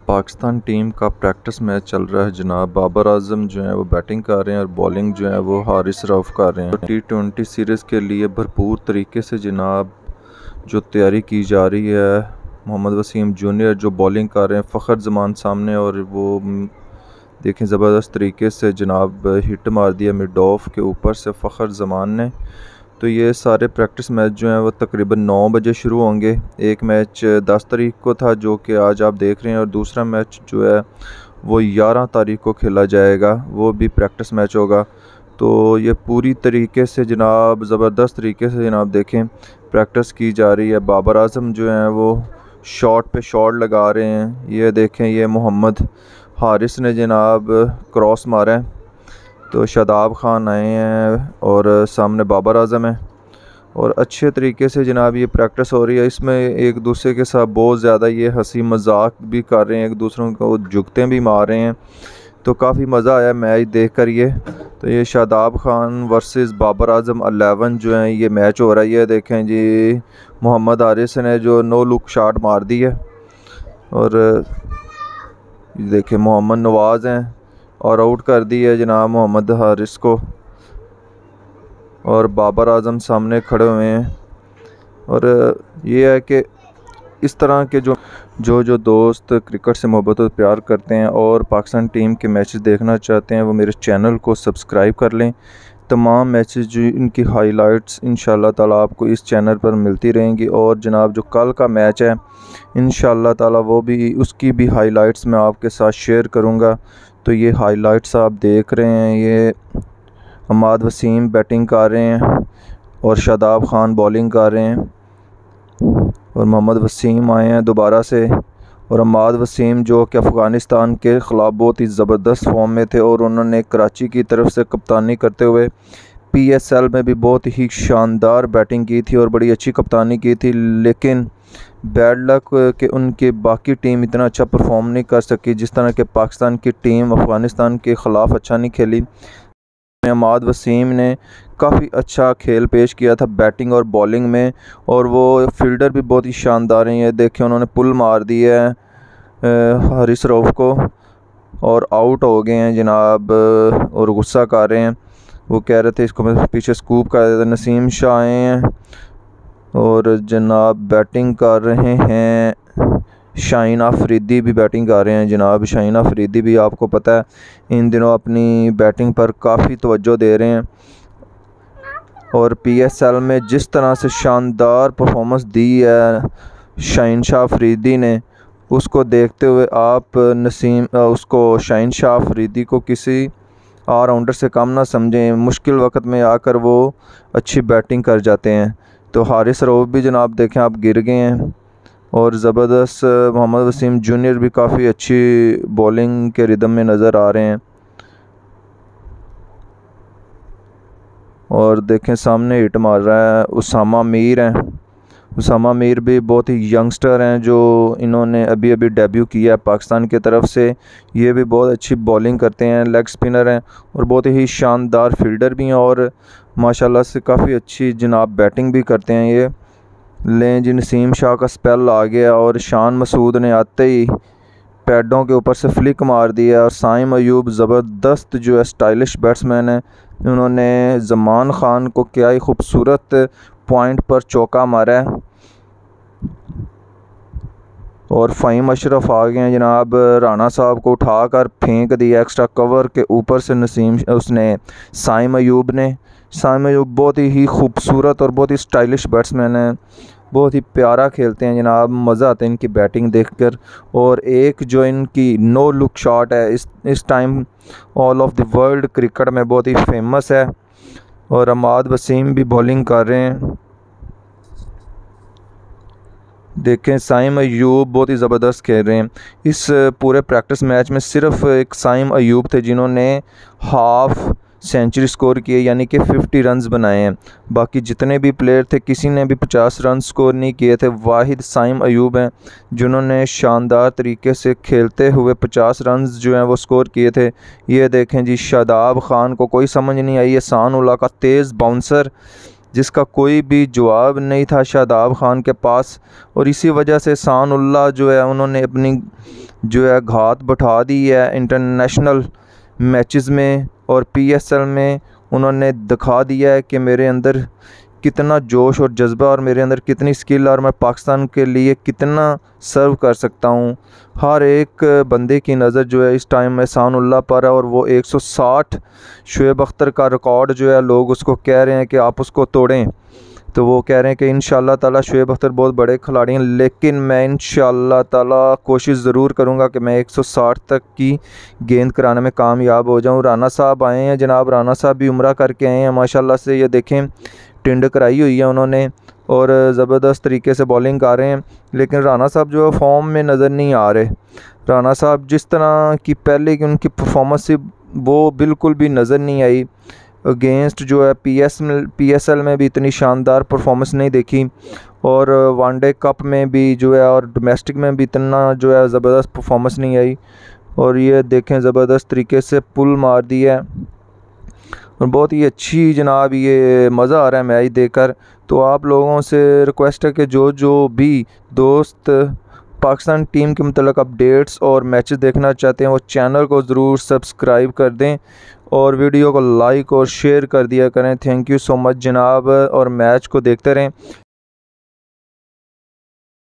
Pakistan team का practice match चल रहा है जनाब। बाबर आजम जो है वो बैटिंग कर रहे हैं और बॉलिंग जो है वो हारिस रऊफ कर रहे हैं। T20 सीरीज़ के लिए भरपूर तरीके से जनाब जो तैयारी की जा रही है। मोहम्मद वसीम जूनियर जो बॉलिंग कर रहे हैं फ़खर जमान सामने, और वो देखें ज़बरदस्त तरीके से जनाब हिट मार दिया मिड ऑफ के ऊपर से फ़खर जमान ने। तो ये सारे प्रैक्टिस मैच जो हैं वो तकरीबन 9 बजे शुरू होंगे। एक मैच 10 तारीख को था जो कि आज आप देख रहे हैं, और दूसरा मैच जो है वो 11 तारीख को खेला जाएगा, वो भी प्रैक्टिस मैच होगा। तो ये पूरी तरीके से जनाब ज़बरदस्त तरीके से जनाब देखें प्रैक्टिस की जा रही है। बाबर आजम जो हैं वो शॉट पे शॉट लगा रहे हैं। ये देखें, ये मोहम्मद हारिस ने जनाब क्रॉस मारा है, तो शादाब खान आए हैं और सामने बाबर आजम है, और अच्छे तरीके से जनाब ये प्रैक्टिस हो रही है। इसमें एक दूसरे के साथ बहुत ज़्यादा ये हंसी मजाक भी कर रहे हैं, एक दूसरों को जुगते भी मार रहे हैं। तो काफ़ी मज़ा आया मैच देख कर। तो ये शादाब खान वर्सेस बाबर आजम 11 जो है ये मैच हो रहा है। ये देखें जी, मोहम्मद हारिस ने जो नो लुक शॉट मार दी है, और ये देखें मोहम्मद नवाज़ हैं और आउट कर दी है जनाब मोहम्मद हारिस को, और बाबर आजम सामने खड़े हुए हैं। और ये है कि इस तरह के जो दोस्त क्रिकेट से मोहब्बत और प्यार करते हैं और पाकिस्तान टीम के मैचेस देखना चाहते हैं वो मेरे चैनल को सब्सक्राइब कर लें। तमाम मैचेस जो इनकी हाइलाइट्स इंशाल्लाह ताला आपको इस चैनल पर मिलती रहेंगी। और जनाब जो कल का मैच है इंशाल्लाह ताला वो भी उसकी भी हाइलाइट्स मैं आपके साथ शेयर करूँगा। तो ये हाइलाइट्स आप देख रहे हैं, ये अमाद वसीम बैटिंग कर रहे हैं और शादाब खान बॉलिंग कर रहे हैं, और मोहम्मद वसीम आए हैं दोबारा से। और अमाद वसीम जो कि अफ़गानिस्तान के ख़िलाफ़ बहुत ही ज़बरदस्त फॉर्म में थे, और उन्होंने कराची की तरफ से कप्तानी करते हुए PSL में भी बहुत ही शानदार बैटिंग की थी और बड़ी अच्छी कप्तानी की थी। लेकिन बैड लक कि उनकी बाकी टीम इतना अच्छा परफॉर्म नहीं कर सकी जिस तरह के पाकिस्तान की टीम अफ़गानिस्तान के ख़िलाफ़ अच्छा नहीं खेली। अमाद वसीम ने काफ़ी अच्छा खेल पेश किया था बैटिंग और बॉलिंग में, और वो फील्डर भी बहुत ही शानदार हैं। ये देखें उन्होंने पुल मार दी है हारिस रऊफ को, और आउट हो गए हैं जनाब, और गुस्सा कर रहे हैं। वो कह रहे थे इसको मैं पीछे स्कूप कर देता। नसीम शाह आए हैं और जनाब बैटिंग कर रहे हैं। शाहीन अफरीदी भी बैटिंग कर रहे हैं जनाब। शाहीन अफरीदी भी आपको पता है इन दिनों अपनी बैटिंग पर काफ़ी तवज्जो दे रहे हैं, और PSL में जिस तरह से शानदार परफॉर्मेंस दी है शाहीन शाह अफरीदी ने, उसको देखते हुए आप उसको शाहीन शाह अफरीदी को किसी ऑलराउंडर से कम ना समझें। मुश्किल वक्त में आकर वो अच्छी बैटिंग कर जाते हैं। तो हारिस रऊफ भी जनाब देखें आप गिर गए हैं, और ज़बरदस्त मोहम्मद वसीम जूनियर भी काफ़ी अच्छी बॉलिंग के रिदम में नज़र आ रहे हैं। और देखें सामने हिट मार रहा है उसामा मीर हैं। उसामा मीर भी बहुत ही यंगस्टर हैं जो इन्होंने अभी अभी डेब्यू किया है पाकिस्तान की तरफ से। ये भी बहुत अच्छी बॉलिंग करते हैं, लेग स्पिनर हैं और बहुत ही शानदार फील्डर भी हैं, और माशाल्लाह से काफ़ी अच्छी जनाब बैटिंग भी करते हैं ये। लें जी, नसीम शाह का स्पेल आ गया और शान मसूद ने आते ही पैडों के ऊपर से फ्लिक मार दिया, और साइम अयूब ज़बरदस्त जो है स्टाइलिश बैट्समैन है, उन्होंने ज़मान ख़ान को क्या ही खूबसूरत पॉइंट पर चौका मारा है। और फ़हीम अशरफ आ गए हैं जनाब, राना साहब को उठाकर फेंक दिया एक्स्ट्रा कवर के ऊपर से उसने साइम अयूब ने। साइम अयूब बहुत ही खूबसूरत और बहुत ही स्टाइलिश बैट्समैन है, बहुत ही प्यारा खेलते हैं जनाब, मज़ा आता है इनकी बैटिंग देखकर। और एक जो इनकी नो लुक शॉट है इस time all of the world cricket में बहुत ही फेमस है, और अमाद वसीम भी बॉलिंग कर रहे हैं। देखें साइम अयूब बहुत ही ज़बरदस्त खेल रहे हैं। इस पूरे प्रैक्टिस मैच में सिर्फ एक साइम अयूब थे जिन्होंने हाफ सेंचुरी स्कोर किए, यानी कि 50 रन्स बनाए हैं। बाकी जितने भी प्लेयर थे किसी ने भी 50 रन स्कोर नहीं किए थे। वाहिद साइम अयूब हैं जिन्होंने शानदार तरीके से खेलते हुए 50 रन जो हैं वो स्कोर किए थे। ये देखें जी, शादाब खान को कोई समझ नहीं आई, ये सान उल्ला का तेज़ बाउंसर जिसका कोई भी जवाब नहीं था शादाब खान के पास। और इसी वजह से एहसानुल्लाह जो है उन्होंने अपनी जो है घात बढ़ा दी है इंटरनेशनल मैचेस में और PSL में। उन्होंने दिखा दिया है कि मेरे अंदर कितना जोश और जज्बा और मेरे अंदर कितनी स्किल और मैं पाकिस्तान के लिए कितना सर्व कर सकता हूँ। हर एक बंदे की नज़र जो है इस टाइम एहसानुल्लाह पर है और वो 160 शोएब अख्तर का रिकॉर्ड जो है लोग उसको कह रहे हैं कि आप उसको तोड़ें। तो वो कह रहे हैं कि इंशाअल्लाह ताला शोएब अख्तर बहुत बड़े खिलाड़ी हैं, लेकिन मैं इंशाअल्लाह ताला कोशिश ज़रूर करूँगा कि मैं 160 तक की गेंद कराने में कामयाब हो जाऊँ। राना साहब आए हैं, जनाब राना साहब भी उम्रा करके आए हैं माशाल्लाह से। ये देखें टिंड कराई हुई है उन्होंने और ज़बरदस्त तरीके से बॉलिंग कर रहे हैं, लेकिन राना साहब जो है फॉर्म में नज़र नहीं आ रहे। राना साहब जिस तरह की पहले की उनकी परफॉर्मेंस थी वो बिल्कुल भी नज़र नहीं आई। अगेंस्ट जो है PSL में भी इतनी शानदार परफॉर्मेंस नहीं देखी और वनडे कप में भी जो है और डोमेस्टिक में भी इतना जो है ज़बरदस्त परफॉर्मेंस नहीं आई। और ये देखें ज़बरदस्त तरीके से पुल मार दिया है और बहुत ही अच्छी जनाब ये मज़ा आ रहा है मैच देखकर। तो आप लोगों से रिक्वेस्ट है कि जो भी दोस्त पाकिस्तान टीम के मतलब अपडेट्स और मैचेस देखना चाहते हैं वो चैनल को ज़रूर सब्सक्राइब कर दें और वीडियो को लाइक और शेयर कर दिया करें। थैंक यू सो मच जनाब, और मैच को देखते रहें।